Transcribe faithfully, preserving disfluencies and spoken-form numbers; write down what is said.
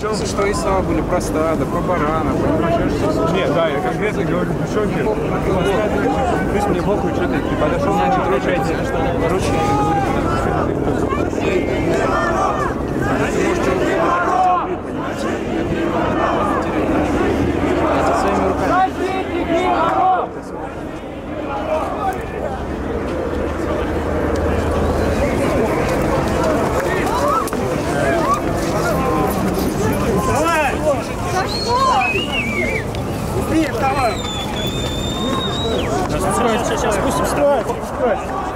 Что и слова были про стадо, про барана, про прошедшие. Нет, да, я конкретно говорю девчонки. Пусть мне похуй, что ты подошел, значит, ручайте. Короче, Это своими руками. Сейчас спустимся.